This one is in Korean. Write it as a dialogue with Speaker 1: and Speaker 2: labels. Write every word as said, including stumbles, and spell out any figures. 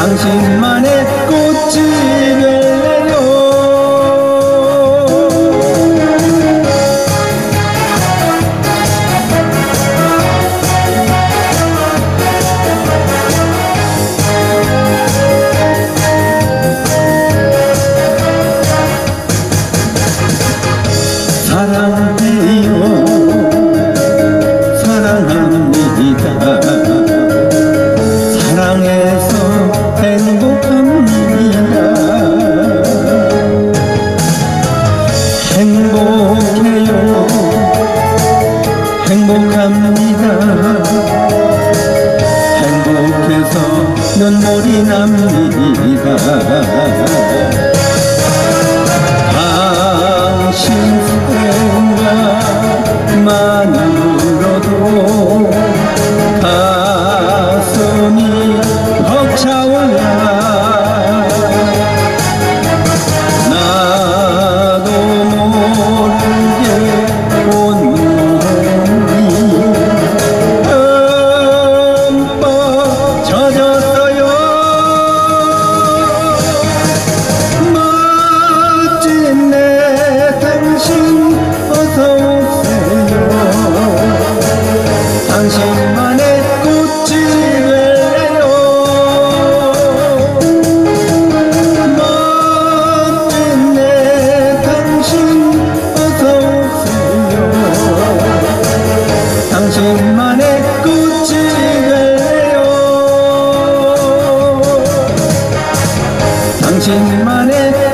Speaker 1: 당신만의 꽃이 될래요. 사랑해요, 사랑합니다. 사랑해서 행복합니다. 행복해요, 행복합니다. 행복해서 눈물이 납니다. 당신 생각만으로도 가슴이 벅차올라. 나도 모르게 온 눈물이 흠뻑 젖었어요. 멋진 내 당신 어서 오세요. 당신만의 꽃이 될래요. 멋진 내 당신 어서 오세요. 당신만의 꽃이 될래요. 당신만의